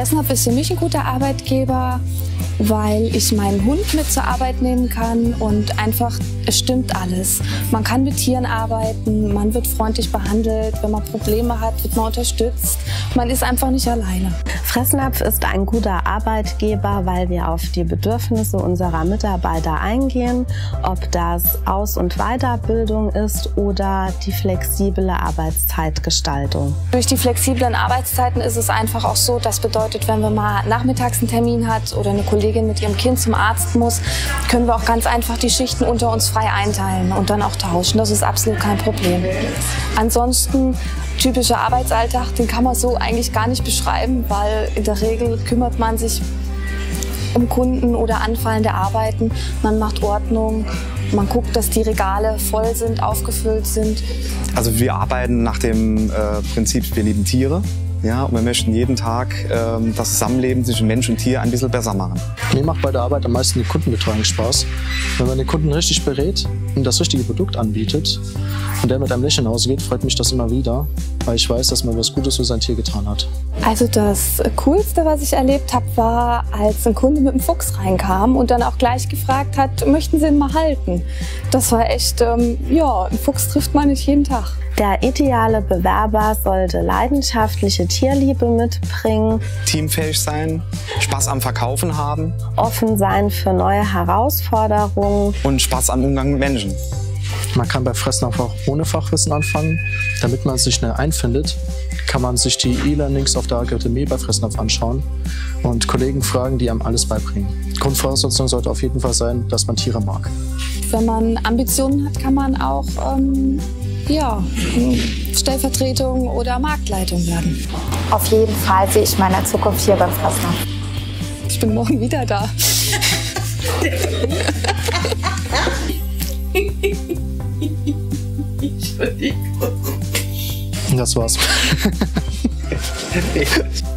Fressnapf ist für mich ein guter Arbeitgeber, weil ich meinen Hund mit zur Arbeit nehmen kann und einfach, es stimmt alles. Man kann mit Tieren arbeiten, man wird freundlich behandelt, wenn man Probleme hat, wird man unterstützt. Man ist einfach nicht alleine. Fressnapf ist ein guter Arbeitgeber, weil wir auf die Bedürfnisse unserer Mitarbeiter eingehen, ob das Aus- und Weiterbildung ist oder die flexible Arbeitszeitgestaltung. Durch die flexiblen Arbeitszeiten ist es einfach auch so, das bedeutet, wenn wir mal nachmittags einen Termin hat oder eine Kollegin mit ihrem Kind zum Arzt muss, können wir auch ganz einfach die Schichten unter uns frei einteilen und dann auch tauschen. Das ist absolut kein Problem. Ansonsten, typischer Arbeitsalltag, den kann man so eigentlich gar nicht beschreiben, weil in der Regel kümmert man sich um Kunden oder anfallende Arbeiten. Man macht Ordnung, man guckt, dass die Regale voll sind, aufgefüllt sind. Also wir arbeiten nach dem Prinzip, wir lieben Tiere. Ja, und wir möchten jeden Tag das Zusammenleben zwischen Mensch und Tier ein bisschen besser machen. Mir macht bei der Arbeit am meisten die Kundenbetreuung Spaß. Wenn man den Kunden richtig berät und das richtige Produkt anbietet und der mit einem Lächeln ausgeht, freut mich das immer wieder, weil ich weiß, dass man was Gutes für sein Tier getan hat. Also das Coolste, was ich erlebt habe, war, als ein Kunde mit einem Fuchs reinkam und dann auch gleich gefragt hat, möchten Sie ihn mal halten? Das war echt, ja, einen Fuchs trifft man nicht jeden Tag. Der ideale Bewerber sollte leidenschaftliche Tierliebe mitbringen, Teamfähig sein, Spaß am Verkaufen haben offen sein für neue Herausforderungen und Spaß am Umgang mit Menschen. Man kann bei Fressnapf auch ohne Fachwissen anfangen. Damit man sich schnell einfindet, kann man sich die E-Learnings auf der Akademie bei Fressnapf anschauen und Kollegen fragen, die einem alles beibringen. Grundvoraussetzung sollte auf jeden Fall sein, dass man Tiere mag. Wenn man Ambitionen hat, kann man auch ja, Stellvertretung oder Marktleitung werden. Auf jeden Fall sehe ich meine Zukunft hier beim Fressnapf. Ich bin morgen wieder da. Das war's.